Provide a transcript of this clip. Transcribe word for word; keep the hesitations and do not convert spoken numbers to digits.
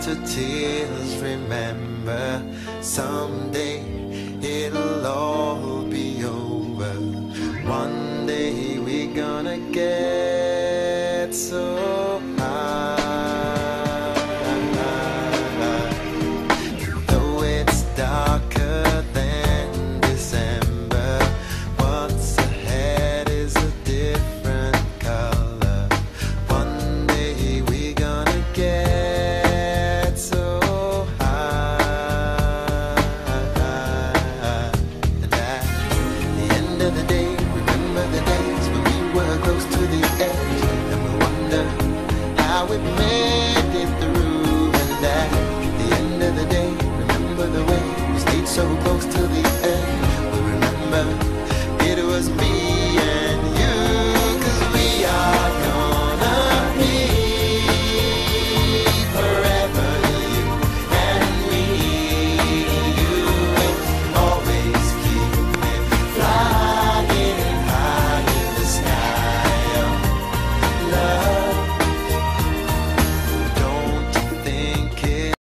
to tears. Remember, someday it'll all be over. One day we're gonna get so high. Though it's darker than December, what's ahead is a different color. One day we're gonna get so high. And at the end of the day, remember the days when we were close to the edge, and we wonder how it made